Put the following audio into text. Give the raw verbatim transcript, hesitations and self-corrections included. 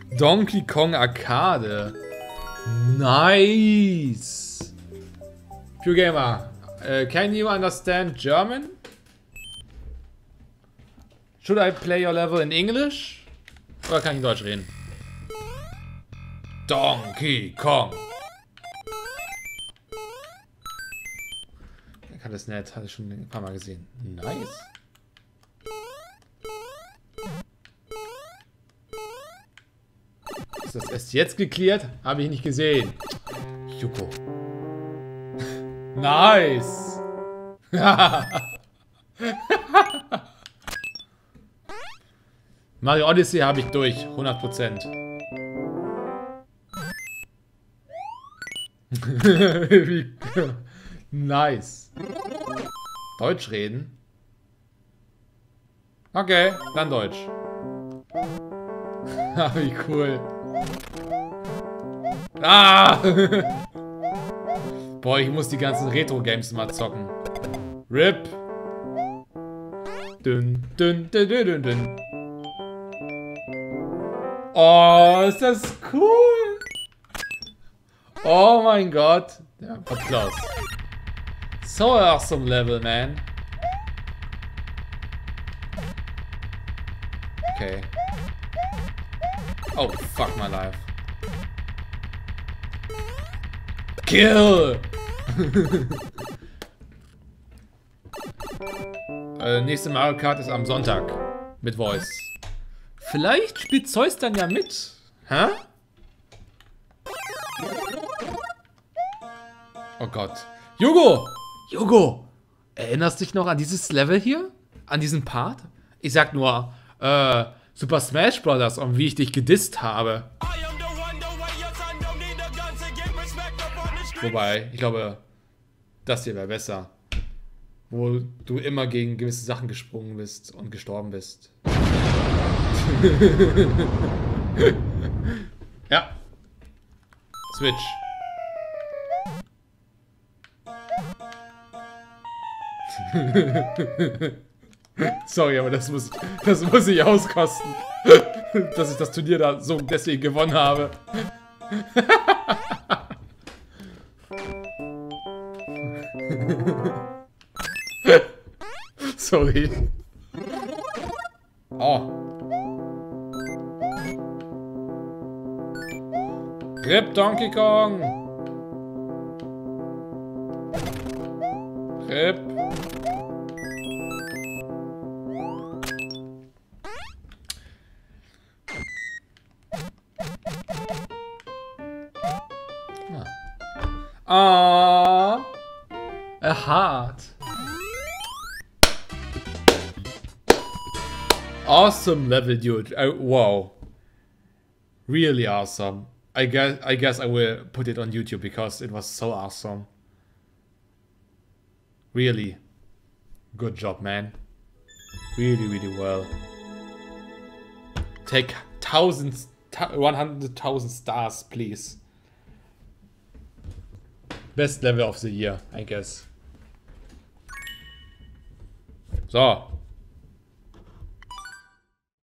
Donkey Kong Arcade. Nice. Pure Gamer, uh, can you understand German? Should I play your level in English? Oder kann ich in Deutsch reden? Donkey Kong. Ich kann das nicht, hatte ich schon ein paar Mal gesehen. Nice. Ist das erst jetzt geklärt? Habe ich nicht gesehen. Yuko. Nice. Mario Odyssey habe ich durch. hundert Prozent. Wie... Nice. Deutsch reden? Okay, dann Deutsch. Wie cool. Ah! Boah, ich muss die ganzen Retro-Games mal zocken. R I P. Dünn, dünn, dünn, dünn, dünn. Oh, ist das cool. Oh mein Gott. Ja, Applaus. So awesome level, man. Okay. Oh, fuck my life. Kill! äh, nächste Mario Kart ist am Sonntag. Mit Voice. Vielleicht spielt Zeus dann ja mit. Hä? Oh Gott. Jugo! Jugo! Erinnerst du dich noch an dieses Level hier? An diesen Part? Ich sag nur, äh, Super Smash Bros. Und wie ich dich gedisst habe. Wobei, ich glaube, das hier wäre besser. Wo du immer gegen gewisse Sachen gesprungen bist und gestorben bist. Ja. Switch. Sorry, aber das muss, das muss ich auskosten. Dass ich das Turnier da so deswegen gewonnen habe. Sorry. Oh. R I P Donkey Kong. R I P. Ah. A heart. Awesome level, dude. I, wow. Really awesome. I guess I guess I will put it on YouTube because it was so awesome. Really. Good job, man. Really, really well. Take thousands, one hundred thousand stars, please. Best level of the year, I guess. So.